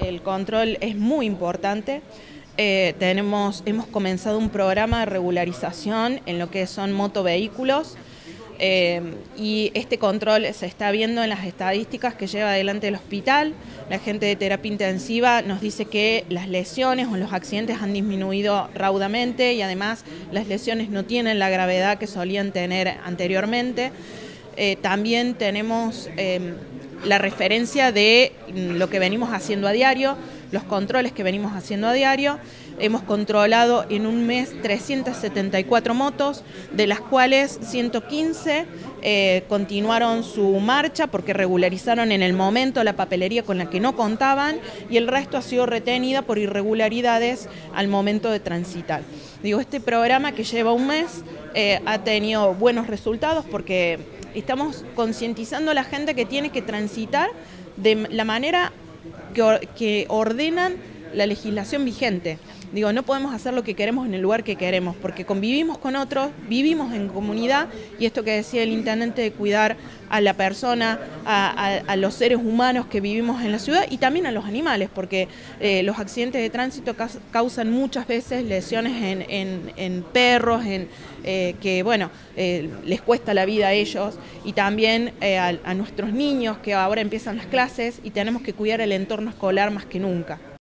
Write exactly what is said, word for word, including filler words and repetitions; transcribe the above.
el control es muy importante. Eh, tenemos, hemos comenzado un programa de regularización en lo que son motovehículos. Eh, y este control se está viendo en las estadísticas que lleva adelante el hospital. La gente de terapia intensiva nos dice que las lesiones o los accidentes han disminuido raudamente y además las lesiones no tienen la gravedad que solían tener anteriormente. Eh, también tenemos eh, la referencia de lo que venimos haciendo a diario, los controles que venimos haciendo a diario. Hemos controlado en un mes trescientas setenta y cuatro motos, de las cuales ciento quince eh, continuaron su marcha porque regularizaron en el momento la papelería con la que no contaban y el resto ha sido retenida por irregularidades al momento de transitar. Digo, este programa que lleva un mes eh, ha tenido buenos resultados porque estamos concientizando a la gente que tiene que transitar de la manera que, que ordenan la legislación vigente. Digo, no podemos hacer lo que queremos en el lugar que queremos, porque convivimos con otros, vivimos en comunidad, y esto que decía el intendente de cuidar a la persona, a, a, a los seres humanos que vivimos en la ciudad y también a los animales, porque eh, los accidentes de tránsito causan muchas veces lesiones en, en, en perros, en, eh, que bueno, eh, les cuesta la vida a ellos, y también eh, a, a nuestros niños que ahora empiezan las clases y tenemos que cuidar el entorno escolar más que nunca.